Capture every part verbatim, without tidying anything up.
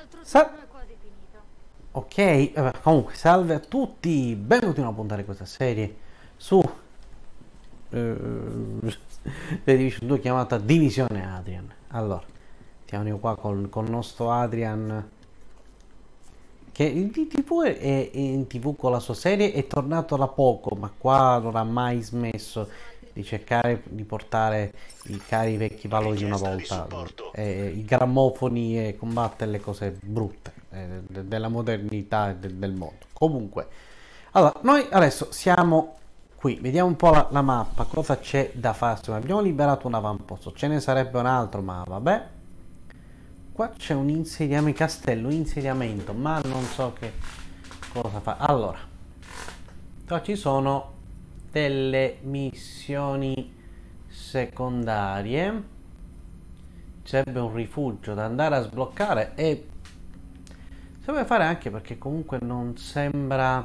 Sa ok, eh, comunque salve a tutti, benvenuti in una puntata di questa serie su eh, The Division due chiamata Divisione Adrian. Allora, siamo qua con, con il nostro Adrian che in T V è, è in T V con la sua serie, è tornato da poco, ma qua non ha mai smesso di cercare di portare i cari vecchi valori di una volta, eh, i grammofoni e combattere le cose brutte eh, de- della modernità e de- del mondo. Comunque, allora, noi adesso siamo qui, vediamo un po' la, la mappa, cosa c'è da farsi. Abbiamo liberato un avamposto, ce ne sarebbe un altro, ma vabbè. Qua c'è un insediamento, castello, insediamento, ma non so che cosa fa. Allora, qua ci sono delle missioni secondarie. C'è un rifugio da andare a sbloccare e se vuoi fare anche perché comunque non sembra.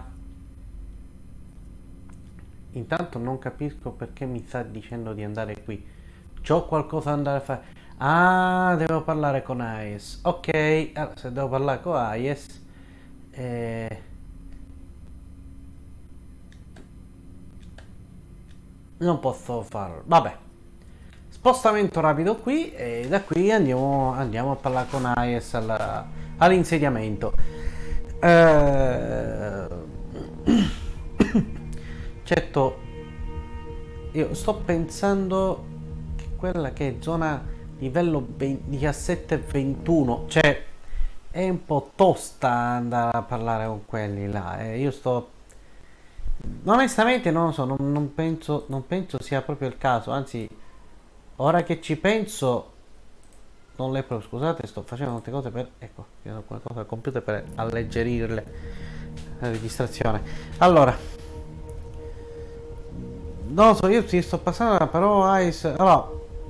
Intanto non capisco perché mi sta dicendo di andare qui. C'ho qualcosa da andare a fare. Ah, devo parlare con Ayes. Ok, allora, se devo parlare con Ayes eh... non posso farlo. Vabbè. Spostamento rapido qui e da qui andiamo, andiamo a parlare con Ayes alla, all'insediamento. Eh... certo, io sto pensando che quella che è zona livello diciassette ventuno, cioè è un po' tosta andare a parlare con quelli là. Eh, io sto onestamente non lo so, non, non penso, non penso sia proprio il caso, anzi, ora che ci penso, non le proprio, scusate, sto facendo tante cose per, ecco, chiedo qualcosa al computer per alleggerirle la registrazione. Allora, non lo so, io ti sto passando, però Ice, allora,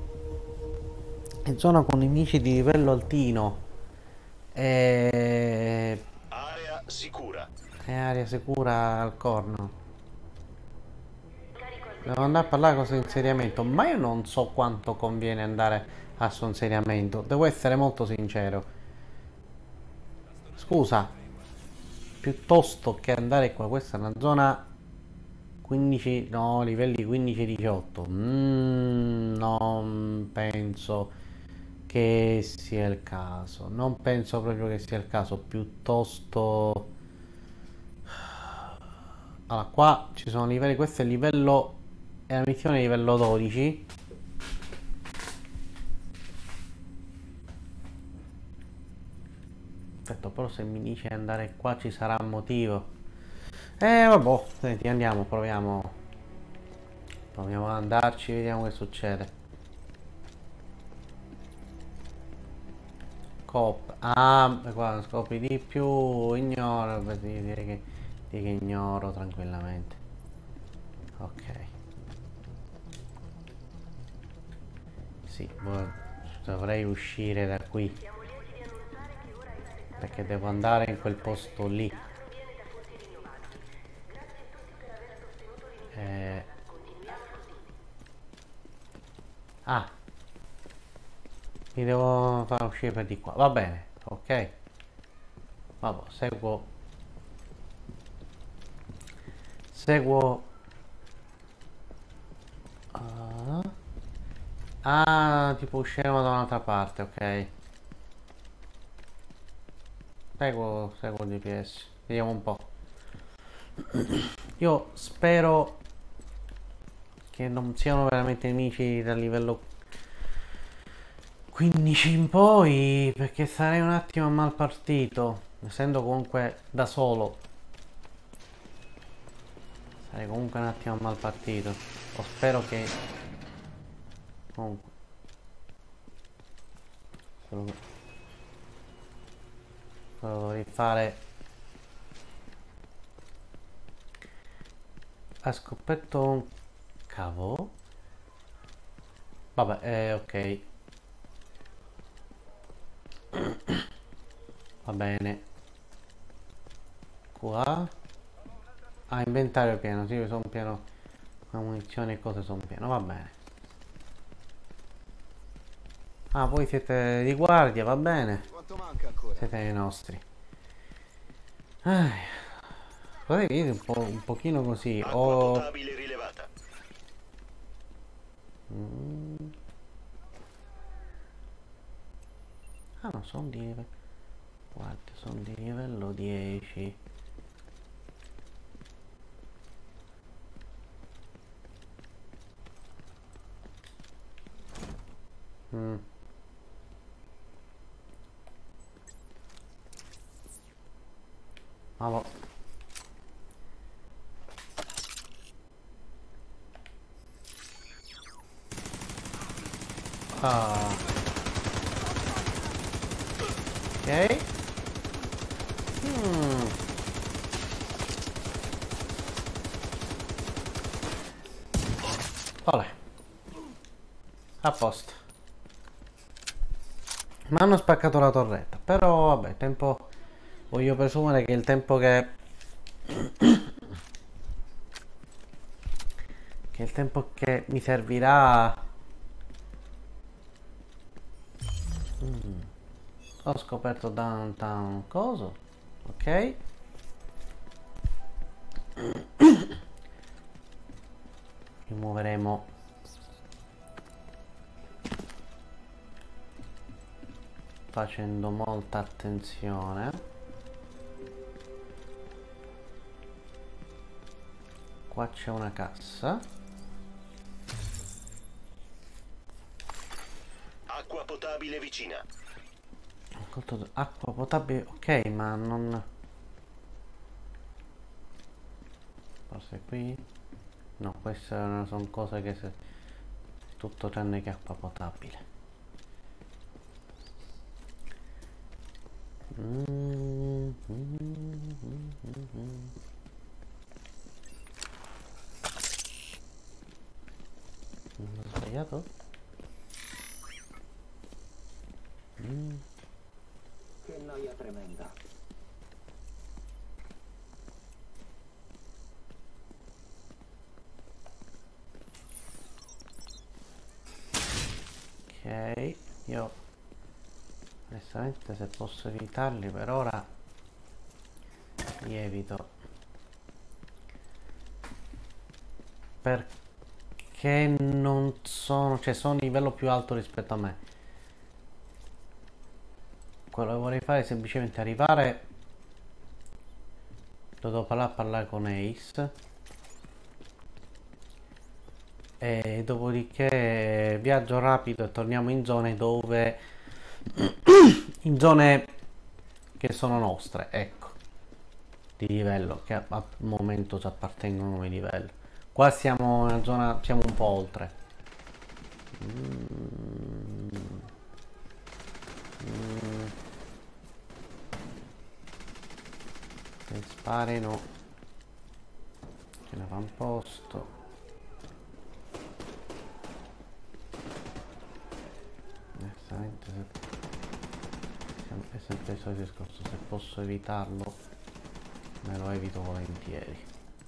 in zona con nemici di livello altino, e... Area sicura. è area sicura al corno. Devo andare a parlare con questo insediamento, ma io non so quanto conviene andare a suo insediamento, devo essere molto sincero. Scusa, piuttosto che andare qua, questa è una zona quindici, no, livelli quindici diciotto. Mm, non penso che sia il caso, non penso proprio che sia il caso, piuttosto. Allora, qua ci sono livelli, questo è il livello, è la missione livello dodici. Perfetto, però se mi dice andare qua ci sarà un motivo. Eh vabbè, senti, andiamo, proviamo. Proviamo ad andarci, vediamo che succede. Cop. Ah, qua scopri di più, ignoro, beh, direi che, direi che ignoro tranquillamente. Ok. Sì, dovrei uscire da qui. Perché devo andare in quel posto lì. Eh... Ah, mi devo far uscire per di qua. Va bene, ok. Vabbè, seguo. Seguo. Ah, ah tipo usciremo da un'altra parte, ok. Seguo, seguo il G P S. Vediamo un po'. Io spero che non siano veramente nemici dal livello quindici in poi, perché sarei un attimo mal partito, essendo comunque da solo. Sarei comunque un attimo mal partito. O spero che comunque quello che quello dovrei fare. Ha scoperto un cavo. Vabbè, eh, ok. Va bene. Qua. Ah, inventario pieno, sì, sono pieno. La munizioni e cose sono pieno, va bene. Ah, voi siete di guardia, va bene. Quanto manca ancora? Siete i nostri. Ah, vedete un po', un pochino così. Acqua Ho... potabile rilevata. Mm. Ah no, sono di livello. Guarda, sono di livello dieci. Mm. Ah, boh. Ah. Ok. Mm. Olè. A posto. Mi hanno spaccato la torretta. Però vabbè, tempo. Voglio presumere che il tempo che. Che il tempo che mi servirà. Mm. Ho scoperto downtown coso. Ok. Rimuoveremo facendo molta attenzione. Qua c'è una cassa. Acqua potabile vicina. Acqua potabile, ok, ma non. Forse qui. No, queste sono cose che se. Tutto tranne che acqua potabile. Mm, mm, mm, mm, mm. Non ho sbagliato? Mm. Che noia tremenda. Ok, io onestamente se posso evitarli per ora li evito, perché non sono, cioè sono a livello più alto rispetto a me. Quello che vorrei fare è semplicemente arrivare, devo parlare, parlare con Ace e dopodiché viaggio rapido e torniamo in zone dove in zone che sono nostre, ecco, di livello, che al momento ci appartengono come livello. Qua siamo in una zona, siamo un po' oltre. Mm. Mm. Se sparino ce ne fa un posto. Onestamente è sempre il solito discorso, se posso evitarlo me lo evito volentieri.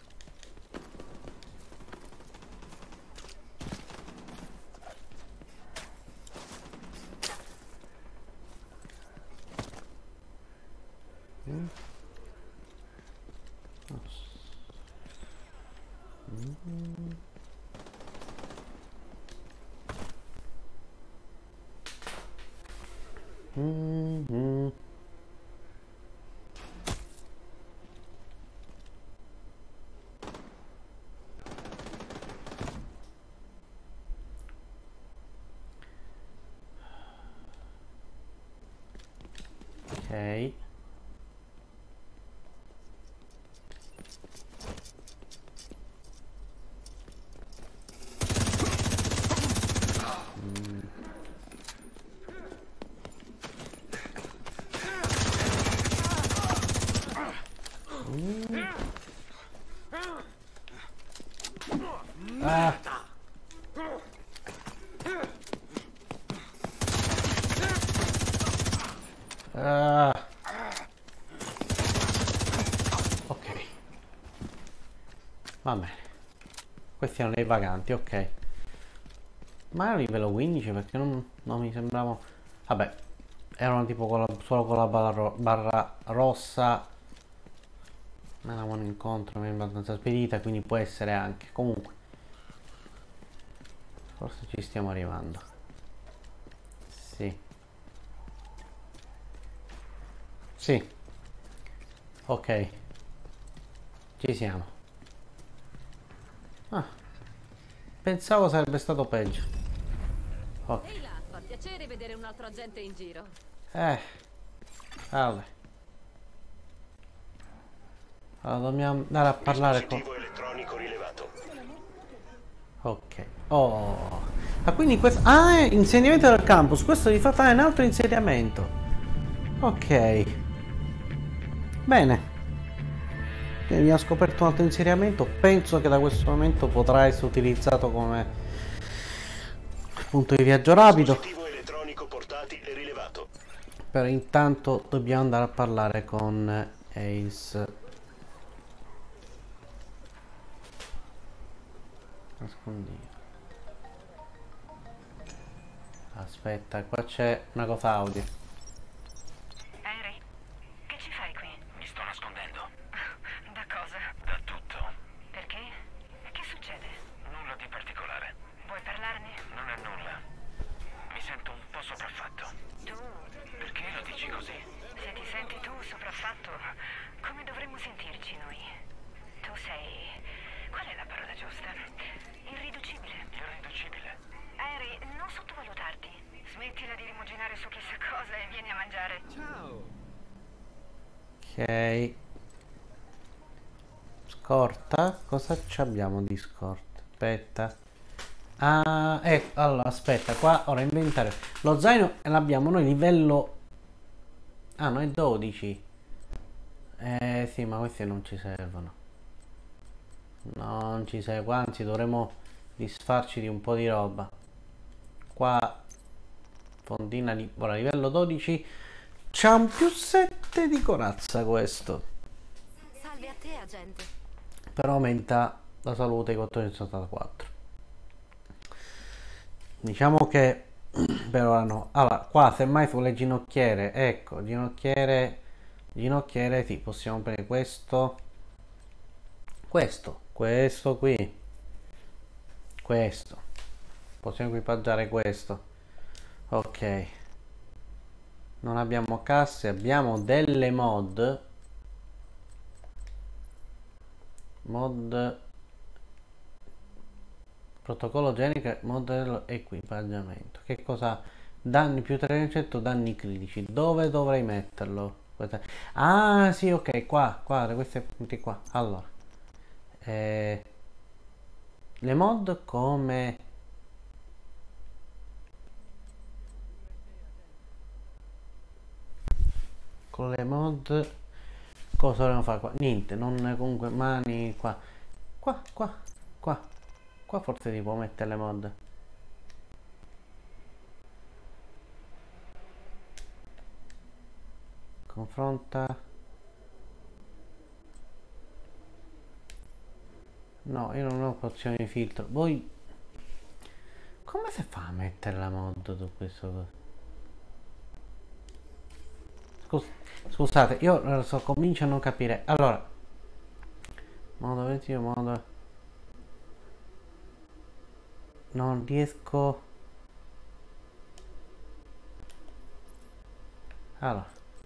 Mm. Mm. Mm-hmm. Ok. Ah. Ah. Ok, va bene, questi erano dei vaganti, ok, ma era livello quindici perché non, non mi sembrava. Vabbè, erano tipo con la, solo con la barra, ro- barra rossa. Ma la mano incontro mi è abbastanza spedita, quindi può essere anche. Comunque, forse ci stiamo arrivando. Sì. Sì. Ok. Ci siamo. Ah. Pensavo sarebbe stato peggio. Ok. Ehi là, fa piacere vedere un altro agente in giro. Eh. Vabbè. Allora dobbiamo andare a parlare con... Dispositivo elettronico rilevato. Ok. Oh. Ah, quindi questo... Ah, è insediamento del campus. Questo di fatto è un altro insediamento. Ok. Bene. Quindi abbiamo scoperto un altro insediamento. Penso che da questo momento potrà essere utilizzato come punto di viaggio rapido. Dispositivo elettronico portatile rilevato. Però intanto dobbiamo andare a parlare con Ace. Nascondino. Aspetta, qua c'è una cosa audio. Henry, che ci fai qui? Mi sto nascondendo. Da cosa? Da tutto. Perché? Che succede? Nulla di particolare. Vuoi parlarne? Non è nulla. Mi sento un po' sopraffatto. Tu, Perché lo dici così? se ti senti tu sopraffatto, come dovremmo sentirci noi? Tu sei... qual è la parola giusta? Irriducibile. Irriducibile. Henry, non sottovalutarti. Smettila di rimuginare su chissà cosa e vieni a mangiare. Ok. Scorta. Cosa ci abbiamo di scorta? Aspetta. Ah, ecco. Allora, aspetta. Qua, ora inventario. Lo zaino l'abbiamo noi livello... Ah, noi dodici. Eh, sì, ma questi non ci servono. Non ci serve. Anzi, dovremmo disfarci di un po' di roba. Qua... Fondina di... Ora, livello dodici. C'ha un più sette di corazza questo. Salve a te, agente. Però aumenta la salute di quattrocentosettantaquattro. Diciamo che per ora no. Allora, qua semmai sulle ginocchiere, ecco, ginocchiere, ginocchiere, sì, possiamo prendere questo, questo, questo qui, questo. Possiamo equipaggiare questo. Ok. Non abbiamo casse, abbiamo delle mod. Mod protocollo generico, modello equipaggiamento. Che cosa? Danni più trecento, danni critici. Dove dovrei metterlo? Questa... Ah, sì, ok, qua, qua, questi punti qua. Allora, eh, le mod come con le mod cosa dovremmo fare qua? Niente, non comunque mani qua. Qua, qua, qua. Qua forse si può mettere le mod. Confronta. No, io non ho opzione di filtro. Voi come si fa a mettere la mod su questo? Scus scusate, io so, comincio a non capire. Allora, modo ventivo, modo. Non riesco. Allora.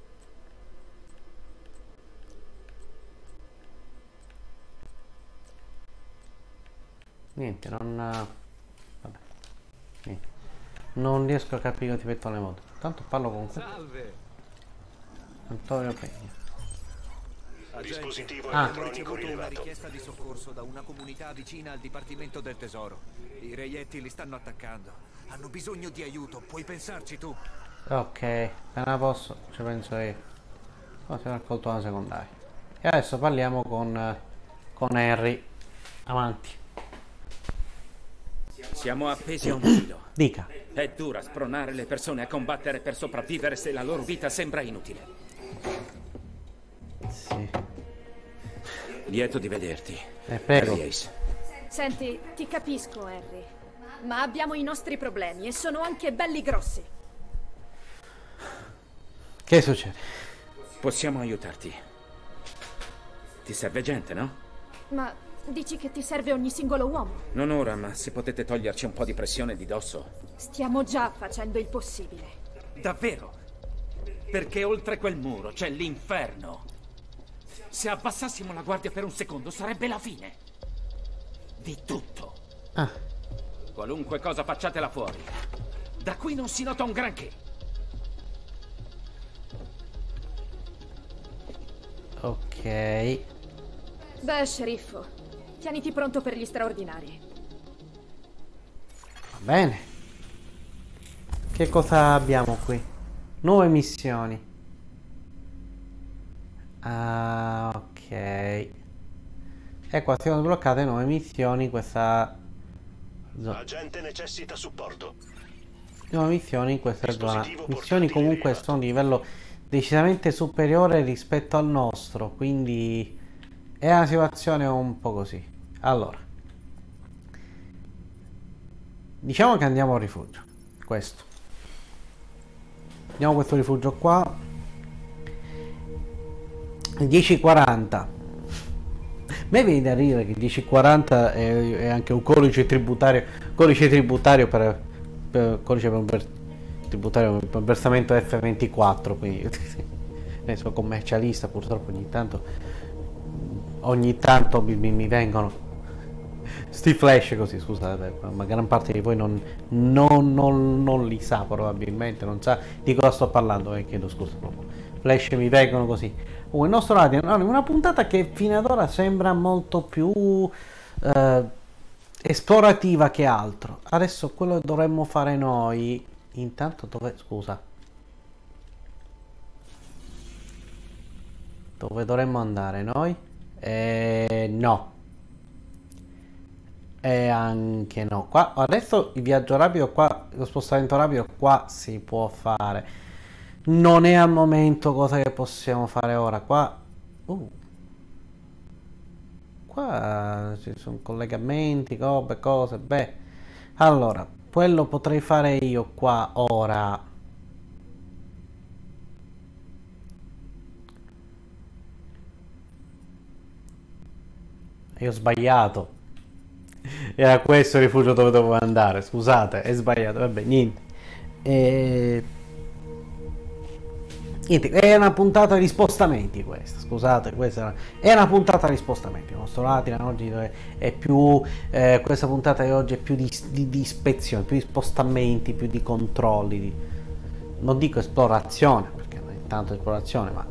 Niente, non... Vabbè. Niente. Non riesco a capire come ti metto le mod. Tanto parlo con... Salve! Antonio Pegna. Dispositivo Ah. Abbiamo elettronico ricevuto una rilevato. richiesta di soccorso da una comunità vicina al Dipartimento del Tesoro. I reietti li stanno attaccando. Hanno bisogno di aiuto, puoi pensarci tu. Ok, appena posso, ci penso io. Oh, si è raccolto una secondaria. E adesso parliamo con, eh, con Henry. Avanti. Siamo appesi a un filo. Dica. È dura spronare le persone a combattere per sopravvivere se la loro vita sembra inutile. Sì. Lieto di vederti. Eh, prego. Harry Ace. Senti, ti capisco, Harry. Ma abbiamo i nostri problemi e sono anche belli grossi. Che succede? Possiamo aiutarti. Ti serve gente, no? Ma dici che ti serve ogni singolo uomo? Non ora, ma se potete toglierci un po' di pressione di dosso. Stiamo già facendo il possibile. Davvero? Perché oltre quel muro c'è l'inferno. Se abbassassimo la guardia per un secondo sarebbe la fine. Di tutto. Ah. Qualunque cosa facciate là fuori. Da qui non si nota un granché. Ok. Beh, sceriffo, tieniti pronto per gli straordinari. Va bene. Che cosa abbiamo qui? Nuove missioni. Ah, ok. Ecco, siamo sbloccate nuove missioni. Questa zona. Agente necessita supporto. Nuove missioni in questa zona. Dispositivo Missioni portatile comunque rilevato. sono di livello decisamente superiore rispetto al nostro. Quindi è una situazione un po' così. Allora, diciamo che andiamo al rifugio. Questo. Andiamo a questo rifugio qua. dieci quaranta. Me viene da ridere che dieci quaranta è, è anche un codice tributario. Codice tributario per, per codice per, per tributario per versamento F ventiquattro. Quindi ne sono commercialista, purtroppo ogni tanto ogni tanto mi, mi, mi vengono sti flash così, scusate, ma gran parte di voi non, non, non, non li sa, probabilmente non sa di cosa sto parlando, e chiedo scusa proprio. Flash mi vengono così. Uh, il nostro radio, no, una puntata che fino ad ora sembra molto più eh, esplorativa che altro. Adesso quello che dovremmo fare noi, intanto dove, scusa, dove dovremmo andare noi? Eh, no. E anche no. Qua adesso il viaggio rapido qua, lo spostamento rapido qua si può fare. Non è al momento cosa che possiamo fare ora. Qua uh, qua ci sono collegamenti, robe, cose. Beh, allora quello potrei fare io qua ora. Io ho sbagliato. Era questo il rifugio dove dovevo andare. Scusate, è sbagliato. Vabbè, niente. E... niente. È una puntata di spostamenti questa. Scusate, questa è una puntata di spostamenti. Il nostro Latilan oggi è più. Eh, questa puntata di oggi è più di, di, di ispezione, più di spostamenti, più di controlli. Di... non dico esplorazione, perché non è tanto esplorazione, ma.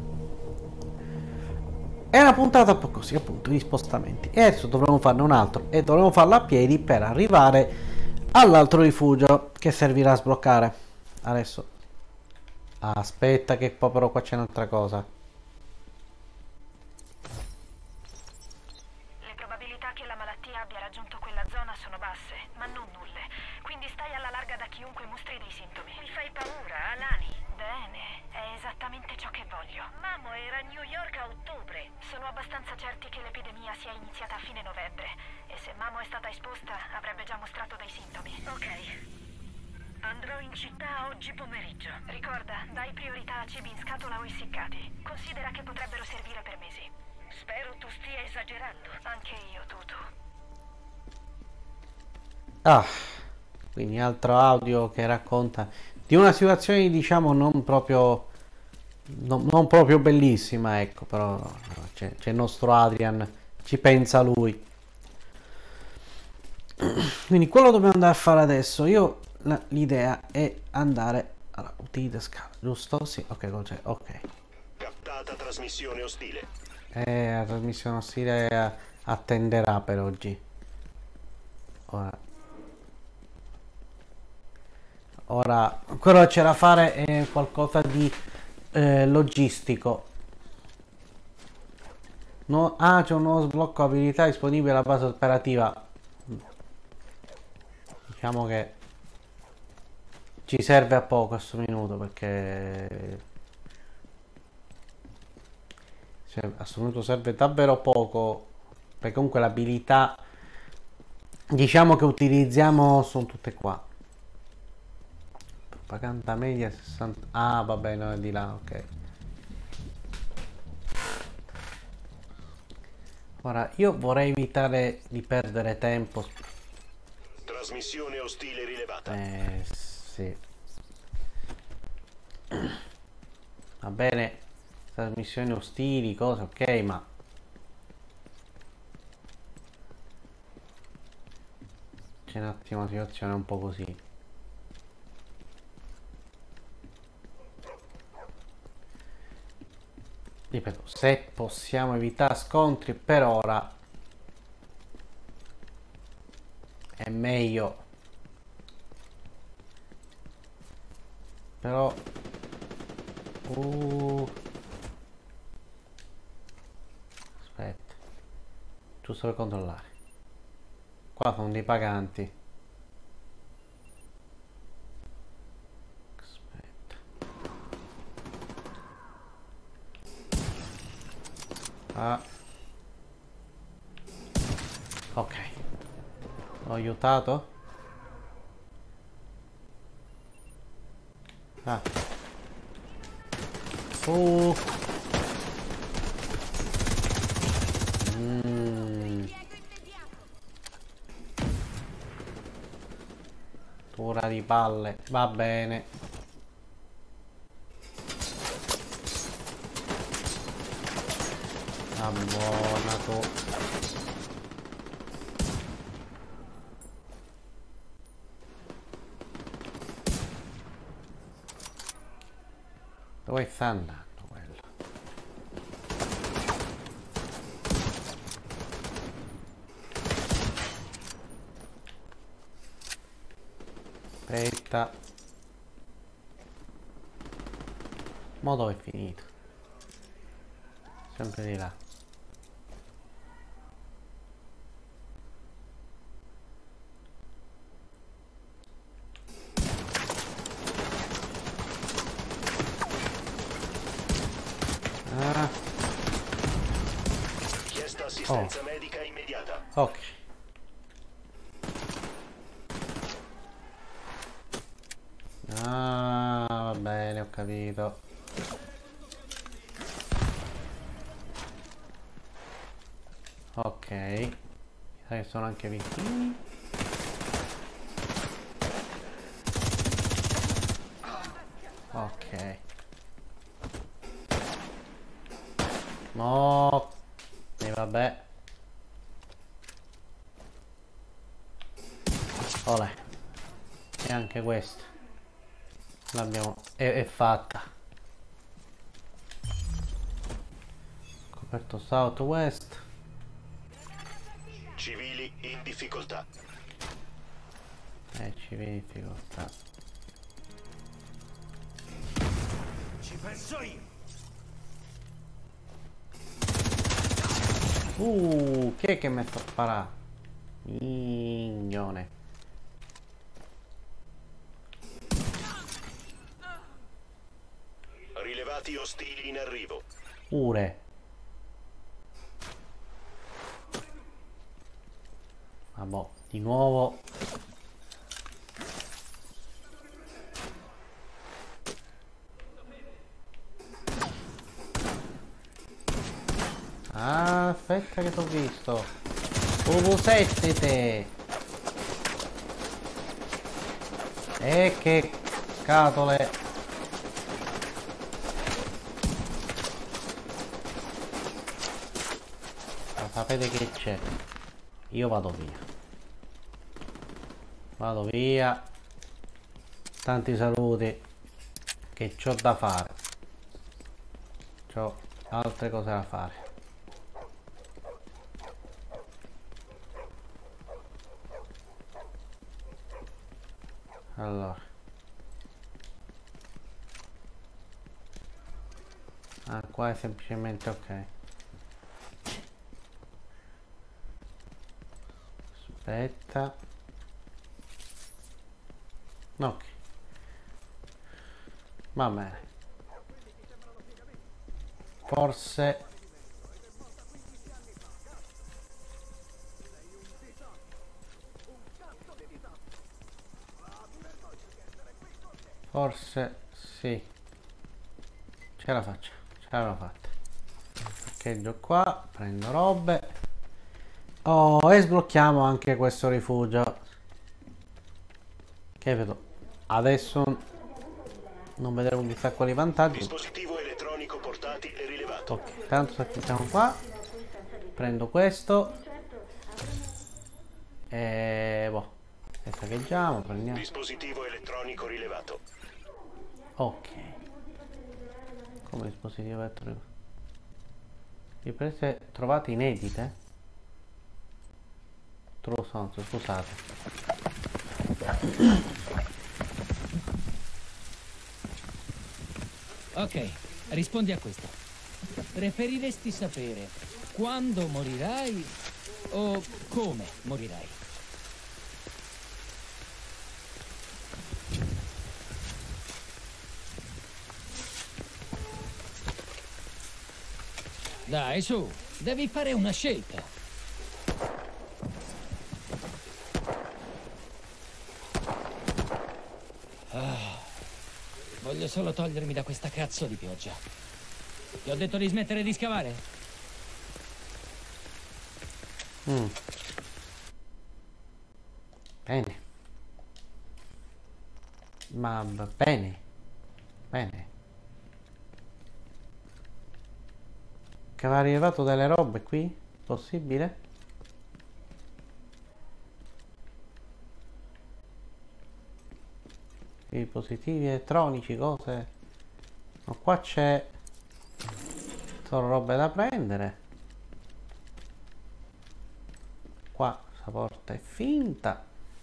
È una puntata un po' così, appunto, di spostamenti. E adesso dovremo farne un altro. E dovremo farlo a piedi per arrivare all'altro rifugio che servirà a sbloccare. Adesso. Aspetta che poi però qua c'è un'altra cosa. Le probabilità che la malattia abbia raggiunto quella zona sono basse, ma non nulle. Quindi stai alla larga da chiunque mostri dei sintomi. Mi fai paura, Alani. Bene, è esattamente ciò che voglio. Mamo era a New York a ottobre. Sono abbastanza certi che l'epidemia sia iniziata a fine novembre. E se Mamo è stata esposta, avrebbe già mostrato dei sintomi. Ok. Andrò in città oggi pomeriggio. Ricorda, dai priorità a cibi in scatola o essiccati. Considera che potrebbero servire per mesi. Spero tu stia esagerando. Anche io, Tutu. Ah, quindi altro audio che racconta di una situazione, diciamo, non proprio non, non proprio bellissima, ecco, però c'è il nostro Adrian, ci pensa lui. Quindi quello dobbiamo andare a fare adesso. Io l'idea è andare allora, utilizza scala, giusto? Sì, ok, c'è, ok. Captata trasmissione ostile. Eh, la trasmissione ostile attenderà per oggi. Ora Ora, quello che c'è da fare è qualcosa di eh, logistico. No, ah, c'è un nuovo sblocco abilità disponibile alla base operativa. Diciamo che ci serve a poco questo minuto, perché cioè, a questo minuto serve davvero poco, perché comunque le abilità, diciamo, che utilizziamo sono tutte qua. Propaganda media sessanta. Ah, vabbè, no, è di là, ok. Ora, io vorrei evitare di perdere tempo. Trasmissione ostile rilevata. Eh, sì. Va bene, trasmissioni ostili, cose, ok, ma c'è un attimo una situazione un po' così. Ripeto, se possiamo evitare scontri per ora è meglio, però uh, aspetta, giusto per controllare, qua sono dei paganti. Aspetta, ah, ok, l'ho aiutato. Ah. Oh. Mm. Tura di palle, va bene. Ah, buona tu. Dove sta andando quello? Aspetta. Ma dove è finito? Sempre di là. Ah. Richiesta assistenza medica immediata. Ok. Ah, va bene, ho capito. Ok. Mi sa che sono anche vicini. Ok. No. E vabbè. Olè. E anche questo l'abbiamo, è, è fatta. Coperto southwest. Civili in difficoltà. Eh, civili in difficoltà. Ci penso io. Uh, chi è che mi sta sparando? Mignone. Rilevati ostili in arrivo. Pure. Vabbè, di nuovo. Ah, aspetta che t'ho visto. Uno sette te. E che scatole. Ma sapete che c'è? Io vado via. Vado via. Tanti saluti. Che c'ho da fare. C'ho altre cose da fare. Allora. Ah, qua è semplicemente ok. Aspetta. Ok. Va bene. Forse. Forse sì. Ce la faccio. Ce l'ho fatta. Parcheggio qua. Prendo robe. Oh, e sblocchiamo anche questo rifugio. Che vedo. Adesso non vedremo chissà quali vantaggi. Dispositivo elettronico portatile rilevato. Ok, tanto saltiamo qua. Prendo questo. E boh. E saccheggiamo, prendiamo. Dispositivo elettronico rilevato. Ok. Come dispositivo elettronico? Riprese trovate inedite? True sonso, scusate. Ok, rispondi a questo. Preferiresti sapere quando morirai o come morirai? Dai, su, devi fare una scelta. Ah, voglio solo togliermi da questa cazzo di pioggia. Ti ho detto di smettere di scavare? Mm. Bene. Ma b- bene. Bene. Che aveva rilevato delle robe qui? Possibile? Dispositivi elettronici, cose. Ma qua c'è solo robe da prendere. Qua questa porta è finta.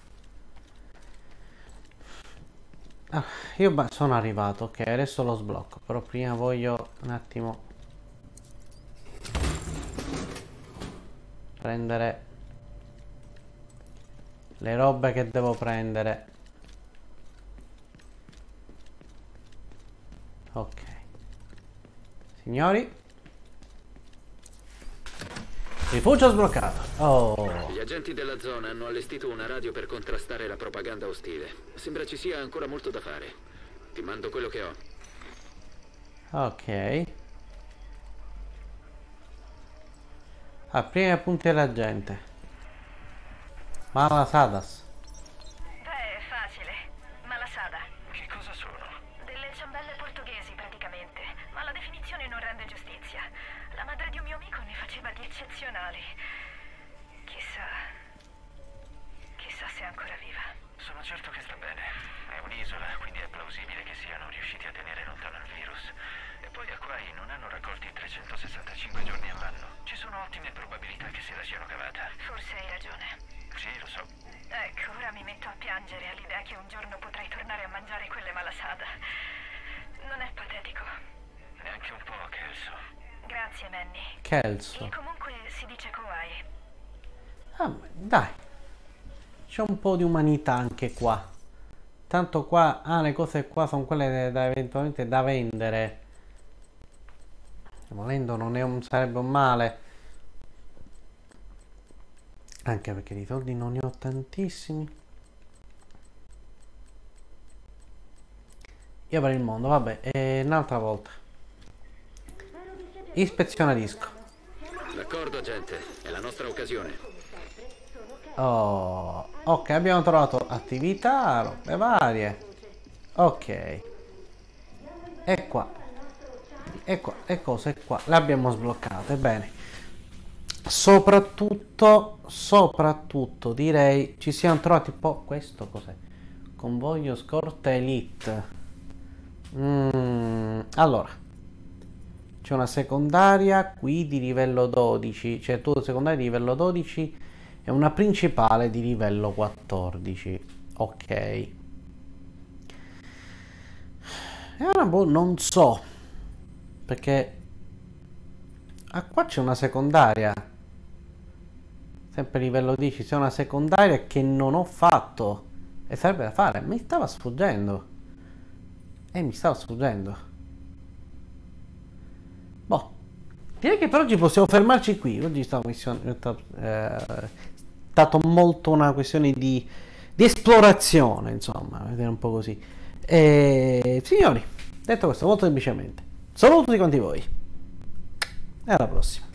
Ah, io beh, sono arrivato, ok, adesso lo sblocco, però prima voglio un attimo prendere le robe che devo prendere. Ok, signori, rifugio sbloccato. Oh, gli agenti della zona hanno allestito una radio per contrastare la propaganda ostile. Sembra ci sia ancora molto da fare. Ti mando quello che ho. ok. Ah, prima appunti della gente. Malasadas. Beh, è facile. Malasada. Che cosa sono? Delle ciambelle portoghesi, praticamente. Ma la definizione non rende giustizia. La madre di un mio amico ne faceva di eccezionali. Chissà... Chissà se è ancora viva. Sono certo che sta bene. È un'isola, quindi è plausibile che siano riusciti a tenere lontano il virus. E poi a Kauai non hanno raccolti trecentosessantacinque giorni all'anno. Ci sono ottime probabilità che se la siano cavata. Forse hai ragione. Sì, lo so. Ecco, ora mi metto a piangere all'idea che un giorno potrai tornare a mangiare quelle malasada. Non è patetico. Neanche un po', Kelso. Grazie, Manny. Kelso. E comunque si dice Kauai. Ah, dai. C'è un po' di umanità anche qua. Tanto qua, ah, le cose qua sono quelle da, eventualmente da vendere. Volendo non è un, sarebbe un male. Anche perché di soldi non ne ho tantissimi. Io per il mondo, vabbè, e un'altra volta. Ispezione disco. D'accordo, agente. È la nostra occasione. Oh, ok, abbiamo trovato attività, robe varie. Ok. E qua. E qua, e cose qua. Le abbiamo sbloccate, bene. Soprattutto, soprattutto direi ci siamo trovati un po'. Questo cos'è? Convoglio scorta elite. Mm, allora, c'è una secondaria qui di livello dodici. C'è tutto secondario di livello dodici e una principale di livello quattordici. Ok. E ora boh, non so. Perché ah, qua c'è una secondaria. Sempre livello dieci. C'è una secondaria che non ho fatto. E sarebbe da fare. Mi stava sfuggendo. E mi stava sfuggendo. Boh. Direi che per oggi possiamo fermarci qui. Oggi sta missione, eh, è stato molto una questione di, di esplorazione. Insomma, vedere un po' così. E signori, detto questo molto semplicemente, saluto tutti quanti voi e alla prossima.